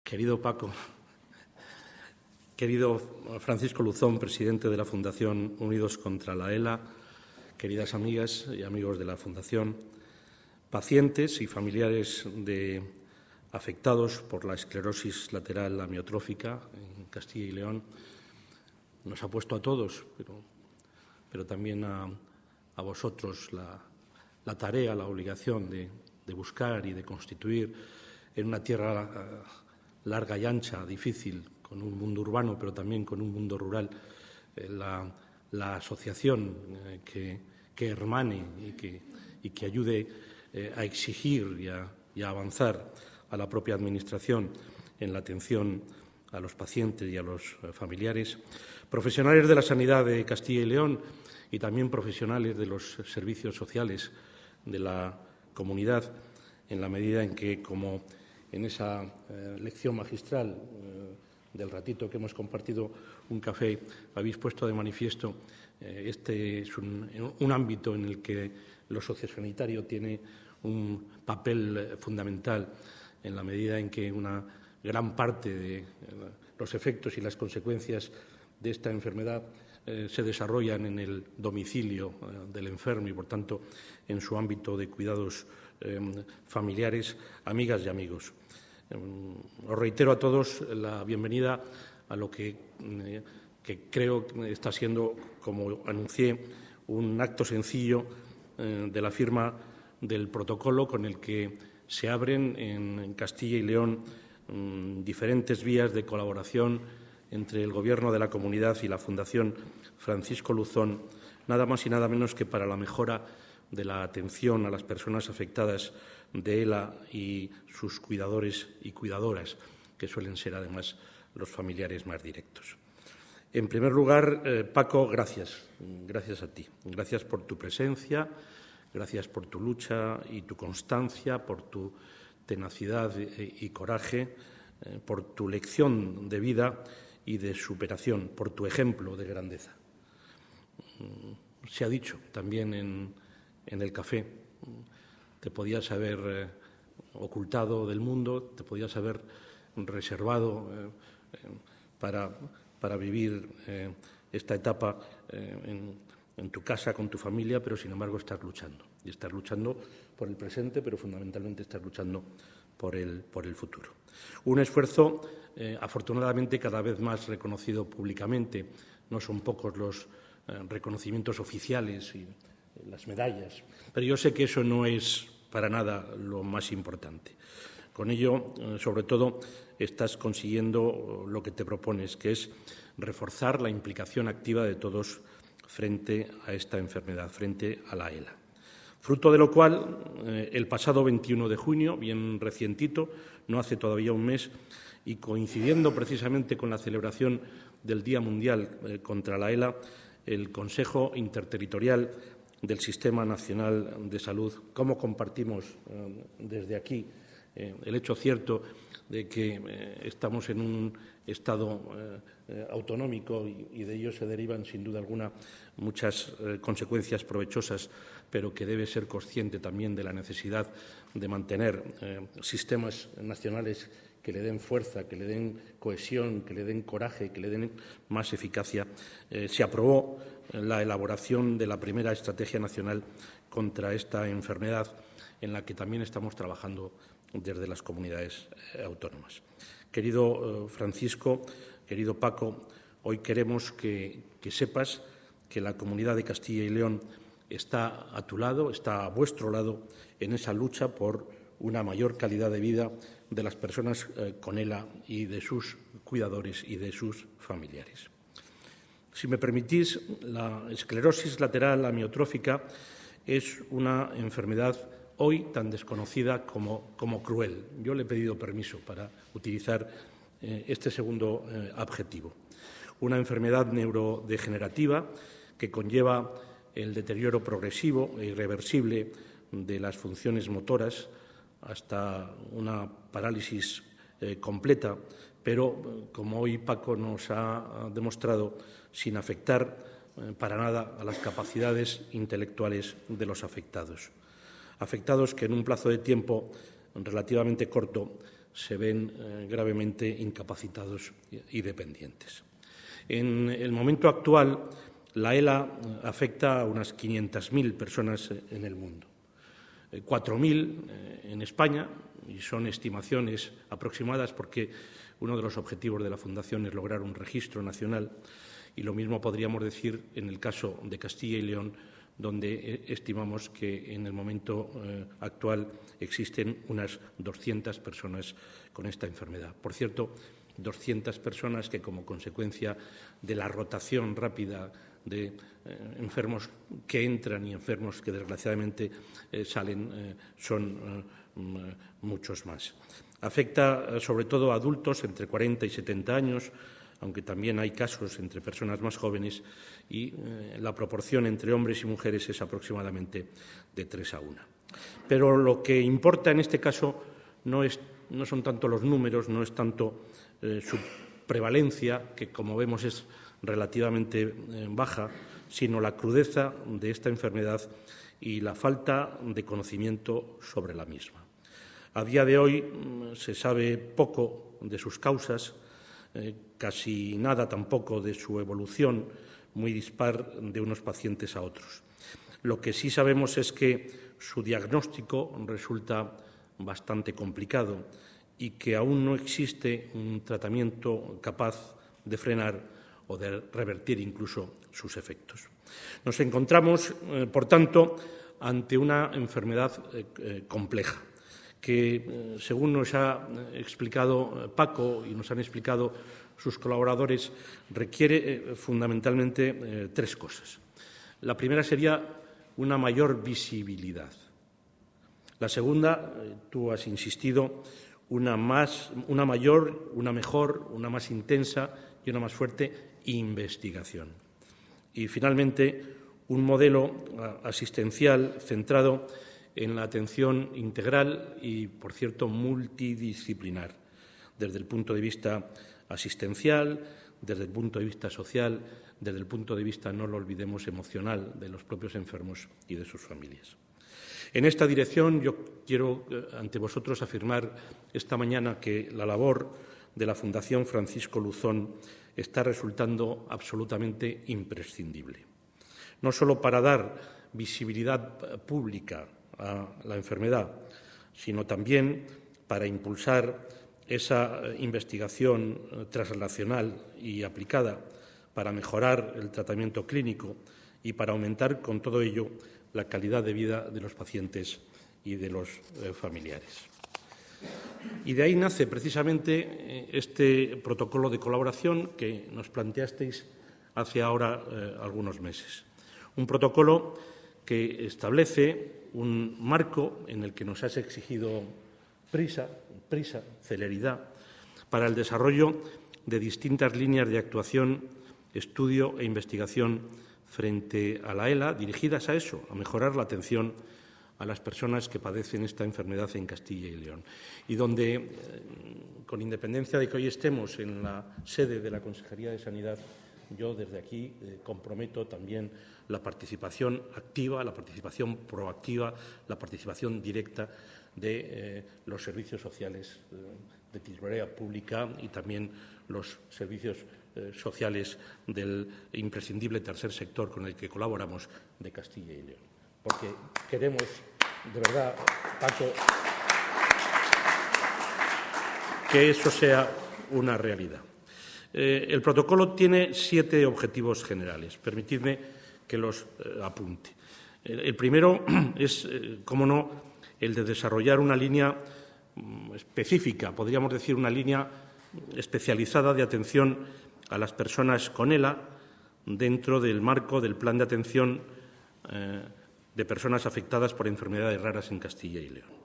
Querido Paco, querido Francisco Luzón, presidente de la Fundación Unidos contra la ELA, queridas amigas y amigos de la Fundación, pacientes y familiares de afectados por la esclerosis lateral amiotrófica en Castilla y León, nos ha puesto a todos, pero también a vosotros la tarea, la obligación de buscar y de constituir en una tierra larga y ancha, difícil, con un mundo urbano, pero también con un mundo rural, la asociación que hermane y que ayude a exigir y a avanzar a la propia Administración en la atención a los pacientes y a los familiares, profesionales de la sanidad de Castilla y León y también profesionales de los servicios sociales de la comunidad, en la medida en que, como en esa lección magistral del ratito que hemos compartido un café, habéis puesto de manifiesto, este es un ámbito en el que lo sociosanitario tiene un papel fundamental, en la medida en que una gran parte de los efectos y las consecuencias de esta enfermedad se desarrollan en el domicilio del enfermo y, por tanto, en su ámbito de cuidados familiares, amigas y amigos. Os reitero a todos la bienvenida a lo que creo que está siendo, como anuncié, un acto sencillo de la firma del protocolo con el que se abren en Castilla y León diferentes vías de colaboración entre el Gobierno de la Comunidad y la Fundación Francisco Luzón, nada más y nada menos que para la mejora de la atención a las personas afectadas de ELA y sus cuidadores y cuidadoras, que suelen ser además los familiares más directos. En primer lugar, Paco, gracias a ti. Gracias por tu presencia, gracias por tu lucha y tu constancia, por tu tenacidad y coraje, por tu lección de vida y de superación, por tu ejemplo de grandeza. Se ha dicho también en el café, te podías haber ocultado del mundo, te podías haber reservado para vivir esta etapa en tu casa, con tu familia, pero sin embargo estás luchando. Y estás luchando por el presente, pero fundamentalmente estás luchando por el futuro. Un esfuerzo, afortunadamente, cada vez más reconocido públicamente. No son pocos los reconocimientos oficiales y las medallas, pero yo sé que eso no es para nada lo más importante. Con ello, sobre todo, estás consiguiendo lo que te propones, que es reforzar la implicación activa de todos frente a esta enfermedad, frente a la ELA. Fruto de lo cual, el pasado 21 de junio, bien recientito, no hace todavía un mes, y coincidiendo precisamente con la celebración del Día Mundial contra la ELA, el Consejo Interterritorial del Sistema Nacional de Salud, cómo compartimos desde aquí el hecho cierto de que estamos en un Estado autonómico y de ello se derivan, sin duda alguna, muchas consecuencias provechosas, pero que debe ser consciente también de la necesidad de mantener sistemas nacionales que le den fuerza, que le den cohesión, que le den coraje, que le den más eficacia. Se aprobó la elaboración de la primera estrategia nacional contra esta enfermedad, en la que también estamos trabajando desde las comunidades autónomas. Querido Francisco, querido Paco, hoy queremos que sepas que la Comunidad de Castilla y León está a tu lado, está a vuestro lado en esa lucha por una mayor calidad de vida de las personas con ELA y de sus cuidadores y de sus familiares. Si me permitís, la esclerosis lateral amiotrófica es una enfermedad hoy tan desconocida como cruel. Yo le he pedido permiso para utilizar este segundo adjetivo. Una enfermedad neurodegenerativa que conlleva el deterioro progresivo e irreversible de las funciones motoras hasta una parálisis completa, pero, como hoy Paco nos ha demostrado, sin afectar para nada a las capacidades intelectuales de los afectados. Afectados que en un plazo de tiempo relativamente corto se ven gravemente incapacitados y dependientes. En el momento actual, la ELA afecta a unas 500.000 personas en el mundo, 4.000 en España, y son estimaciones aproximadas porque uno de los objetivos de la Fundación es lograr un registro nacional, y lo mismo podríamos decir en el caso de Castilla y León, donde estimamos que en el momento actual existen unas 200 personas con esta enfermedad. Por cierto, 200 personas que, como consecuencia de la rotación rápida de enfermos que entran y enfermos que desgraciadamente salen, son muchos más. Afecta sobre todo a adultos entre 40 y 70 años, aunque también hay casos entre personas más jóvenes, y la proporción entre hombres y mujeres es aproximadamente de 3 a 1. Pero lo que importa en este caso no son tanto los números, no es tanto su prevalencia, que como vemos es relativamente baja, sino la crudeza de esta enfermedad y la falta de conocimiento sobre la misma. A día de hoy se sabe poco de sus causas, casi nada tampoco de su evolución muy dispar de unos pacientes a otros. Lo que sí sabemos es que su diagnóstico resulta bastante complicado y que aún no existe un tratamiento capaz de frenar o de revertir incluso sus efectos. Nos encontramos, por tanto, ante una enfermedad compleja que, según nos ha explicado Paco y nos han explicado sus colaboradores, requiere fundamentalmente 3 cosas. La primera sería una mayor visibilidad. La segunda, tú has insistido, una mayor, una mejor, una más intensa y una más fuerte investigación. Y, finalmente, un modelo asistencial centrado en la atención integral y, por cierto, multidisciplinar, desde el punto de vista asistencial, desde el punto de vista social, desde el punto de vista, no lo olvidemos, emocional de los propios enfermos y de sus familias. En esta dirección yo quiero ante vosotros afirmar esta mañana que la labor de la Fundación Francisco Luzón está resultando absolutamente imprescindible, no solo para dar visibilidad pública a la enfermedad, sino también para impulsar esa investigación translacional y aplicada para mejorar el tratamiento clínico y para aumentar con todo ello la calidad de vida de los pacientes y de los familiares. Y de ahí nace precisamente este protocolo de colaboración que nos planteasteis hace ahora algunos meses. Un protocolo que establece un marco en el que nos has exigido prisa, celeridad, para el desarrollo de distintas líneas de actuación, estudio e investigación frente a la ELA, dirigidas a eso, a mejorar la atención a las personas que padecen esta enfermedad en Castilla y León. Y donde, con independencia de que hoy estemos en la sede de la Consejería de Sanidad, yo desde aquí comprometo también la participación activa, la participación proactiva, la participación directa de los servicios sociales de titularidad pública y también los servicios sociales del imprescindible tercer sector con el que colaboramos de Castilla y León. Porque queremos, de verdad, Paco, que eso sea una realidad. El protocolo tiene 7 objetivos generales. Permitidme que los apunte. El primero es, cómo no, el de desarrollar una línea específica, podríamos decir una línea especializada de atención a las personas con ELA dentro del marco del plan de atención de personas afectadas por enfermedades raras en Castilla y León.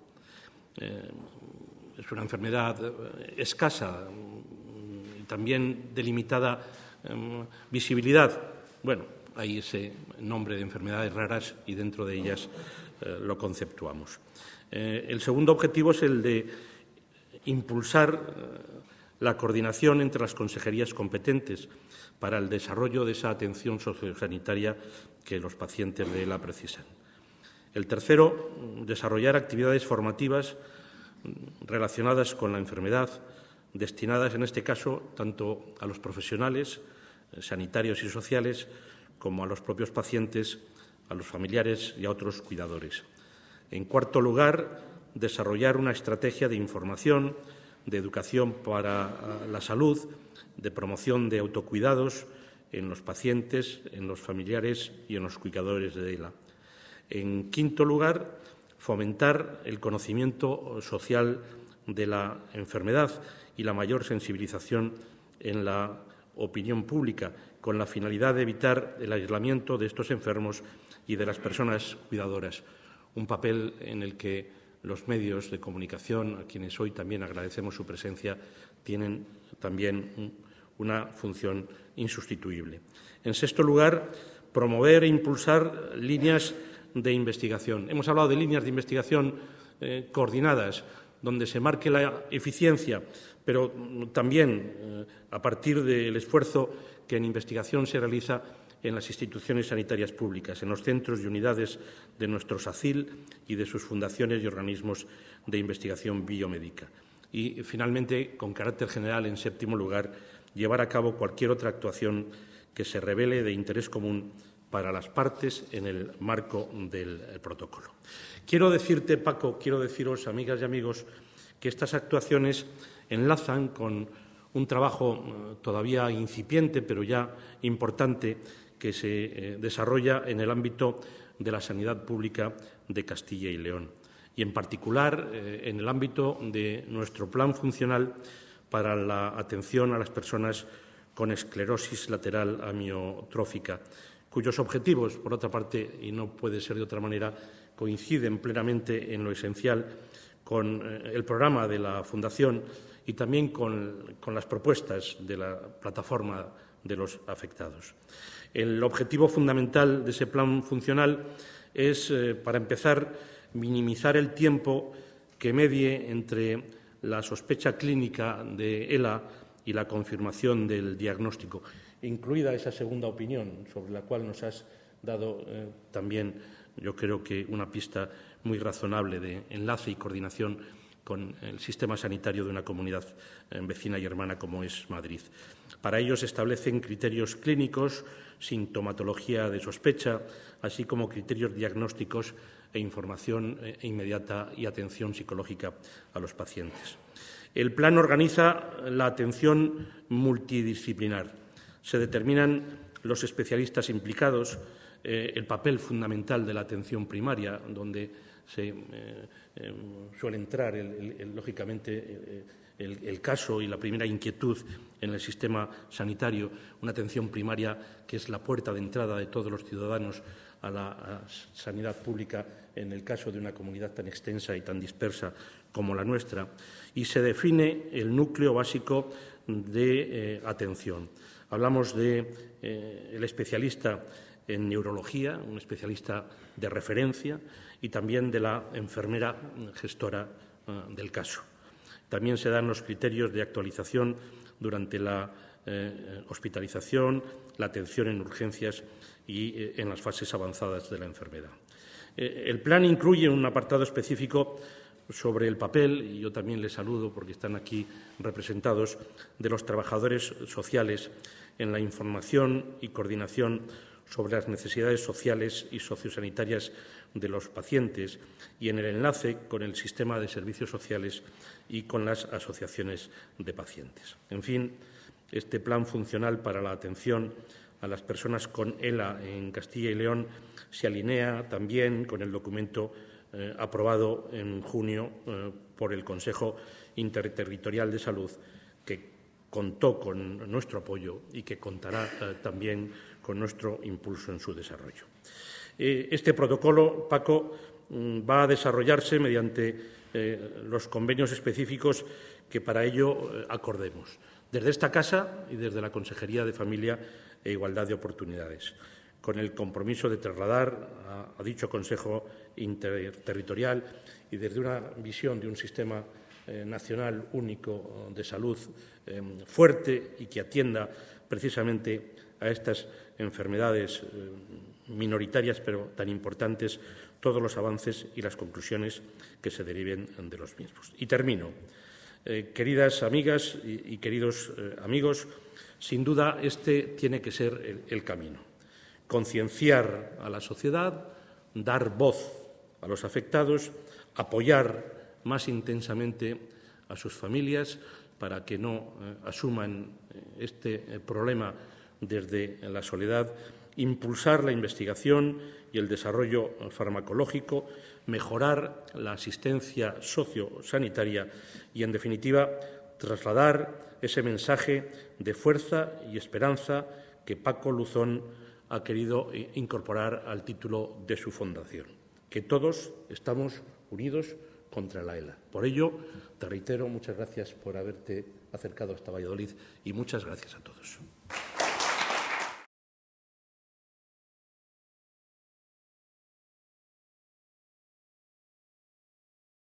Es una enfermedad escasa y también de limitada visibilidad. Bueno, hay ese nombre de enfermedades raras y dentro de ellas lo conceptuamos. El segundo objetivo es el de impulsar la coordinación entre las consejerías competentes para el desarrollo de esa atención sociosanitaria que los pacientes de ELA precisan. El tercero, desarrollar actividades formativas relacionadas con la enfermedad, destinadas en este caso tanto a los profesionales sanitarios y sociales como a los propios pacientes, a los familiares y a otros cuidadores. En cuarto lugar, desarrollar una estrategia de información, de educación para la salud, de promoción de autocuidados en los pacientes, en los familiares y en los cuidadores de ELA. En quinto lugar, fomentar el conocimiento social de la enfermedad y la mayor sensibilización en la opinión pública, con la finalidad de evitar el aislamiento de estos enfermos y de las personas cuidadoras. Un papel en el que los medios de comunicación, a quienes hoy también agradecemos su presencia, tienen también una función insustituible. En sexto lugar, promover e impulsar líneas de investigación. Hemos hablado de líneas de investigación coordinadas, donde se marque la eficiencia, pero también a partir del esfuerzo que en investigación se realiza en las instituciones sanitarias públicas, en los centros y unidades de nuestro SACIL y de sus fundaciones y organismos de investigación biomédica. Y, finalmente, con carácter general, en séptimo lugar, llevar a cabo cualquier otra actuación que se revele de interés común para las partes en el marco del protocolo. Quiero decirte, Paco, quiero deciros, amigas y amigos, que estas actuaciones enlazan con un trabajo todavía incipiente, pero ya importante, que se desarrolla en el ámbito de la sanidad pública de Castilla y León, y en particular en el ámbito de nuestro plan funcional para la atención a las personas con esclerosis lateral amiotrófica, cuyos objetivos, por otra parte, y no puede ser de otra manera, coinciden plenamente en lo esencial con el programa de la Fundación y también con las propuestas de la plataforma de los afectados. El objetivo fundamental de ese plan funcional es, para empezar, minimizar el tiempo que medie entre la sospecha clínica de ELA y la confirmación del diagnóstico, incluida esa segunda opinión, sobre la cual nos has dado también, yo creo que una pista muy razonable de enlace y coordinación con el sistema sanitario de una comunidad vecina y hermana como es Madrid. Para ello se establecen criterios clínicos, sintomatología de sospecha, así como criterios diagnósticos e información inmediata y atención psicológica a los pacientes. El plan organiza la atención multidisciplinar. Se determinan los especialistas implicados, el papel fundamental de la atención primaria, donde se suele entrar, lógicamente, el caso y la primera inquietud en el sistema sanitario, una atención primaria que es la puerta de entrada de todos los ciudadanos a la sanidad pública en el caso de una comunidad tan extensa y tan dispersa como la nuestra, y se define el núcleo básico de atención. Hablamos del especialista en neurología, un especialista de referencia, y también de la enfermera gestora del caso. También se dan los criterios de actualización durante la hospitalización, la atención en urgencias y en las fases avanzadas de la enfermedad. El plan incluye un apartado específico sobre el papel, y yo también les saludo porque están aquí representados, de los trabajadores sociales en la información y coordinación sobre las necesidades sociales y sociosanitarias de los pacientes y en el enlace con el sistema de servicios sociales y con las asociaciones de pacientes. En fin, este plan funcional para la atención a las personas con ELA en Castilla y León se alinea también con el documento aprobado en junio por el Consejo Interterritorial de Salud, que contó con nuestro apoyo y que contará también con nuestro impulso en su desarrollo. Este protocolo, Paco, va a desarrollarse mediante los convenios específicos que para ello acordemos, desde esta casa y desde la Consejería de Familia e Igualdad de Oportunidades, con el compromiso de trasladar a dicho Consejo Interterritorial y desde una visión de un sistema nacional único de salud fuerte y que atienda precisamente a estas enfermedades minoritarias pero tan importantes todos los avances y las conclusiones que se deriven de los mismos. Y termino. Queridas amigas y queridos amigos, sin duda este tiene que ser el camino. Concienciar a la sociedad, dar voz a los afectados, apoyar más intensamente a sus familias para que no asuman este problema desde la soledad, impulsar la investigación y el desarrollo farmacológico, mejorar la asistencia sociosanitaria y, en definitiva, trasladar ese mensaje de fuerza y esperanza que Paco Luzón ha querido incorporar al título de su fundación, que todos estamos unidos contra la ELA. Por ello, te reitero, muchas gracias por haberte acercado hasta Valladolid y muchas gracias a todos.